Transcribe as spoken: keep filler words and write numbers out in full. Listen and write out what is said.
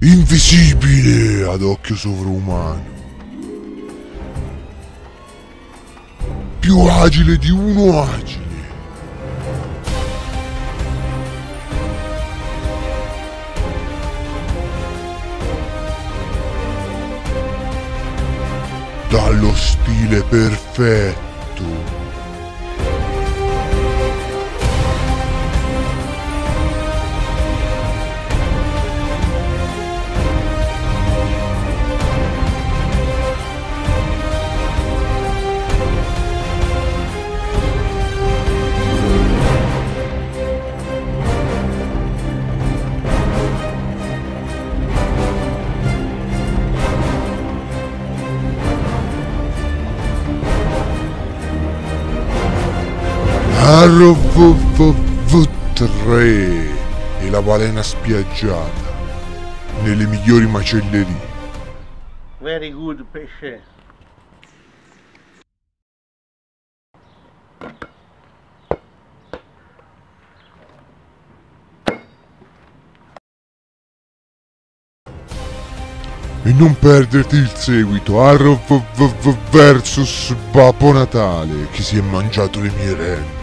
invisibile ad occhio sovrumano, più agile di uno agile. Dallo stile perfetto. R V V V tre e la balena spiaggiata nelle migliori macellerie. Very good pesce. E non perderti il seguito, R V V V versus Babbo Natale, che si è mangiato le mie renne.